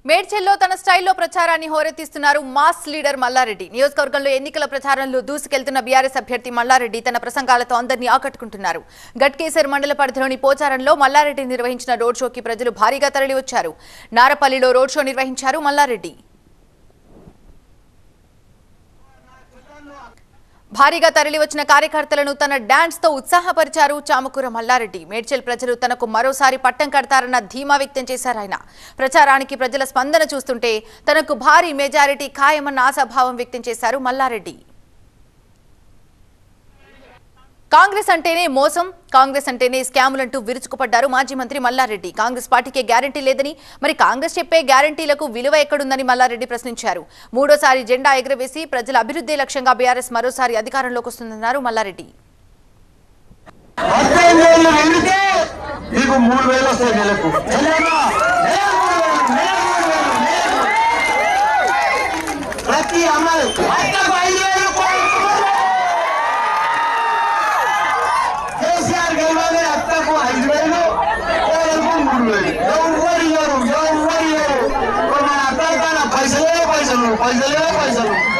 మేడ్చల్లో తన స్టైల్లో ప్రచారాన్ని హోరెత్తిస్తున్నారు మాస్ లీడర్ మల్లారెడ్డి. నియోజకవర్గంలో ఎన్నికల ప్రచారంలో దూసుకెళ్తున్న బీఆర్ఎస్ అభ్యర్థి మల్లారెడ్డి తన ప్రసంగాలతో అందరినీ ఆకట్టుకుంటున్నారు. గట్కేసర్ మండల పరిధిలోని పోచారంలో మల్లారెడ్డి నిర్వహించిన రోడ్ షోకి ప్రజలు భారీగా తరలివచ్చారు. నారపల్లిలో రోడ్ షో నిర్వహించారు మల్లారెడ్డి. భారీగా తరలివచ్చిన కార్యకర్తలను తన డాన్స్ తో ఉత్సాహపరిచారు చామకూర మల్లారెడ్డి. మేడ్చల్ ప్రజలు తనకు మరోసారి పట్టం కడతారన్న ధీమా వ్యక్తం చేశారు ఆయన. ప్రచారానికి ప్రజల స్పందన చూస్తుంటే తనకు భారీ మెజారిటీ ఖాయమన్న ఆశాభావం వ్యక్తం చేశారు మల్లారెడ్డి. కాంగ్రెస్ అంటేనే మోసం, కాంగ్రెస్ అంటేనే స్కాములంటూ విరుచుకుపడ్డారు మాజీ మంత్రి మల్లారెడ్డి. కాంగ్రెస్ పార్టీకే గ్యారంటీ లేదని, మరి కాంగ్రెస్ చెప్పే గ్యారంటీలకు విలువ ఎక్కడుందని మల్లారెడ్డి ప్రశ్నించారు. మూడోసారి జెండా ఎగురవేసి ప్రజల అభివృద్ధి లక్ష్యంగా బీఆర్ఎస్ మరోసారి అధికారంలోకి వస్తుందన్నారు మల్లారెడ్డి. पैसे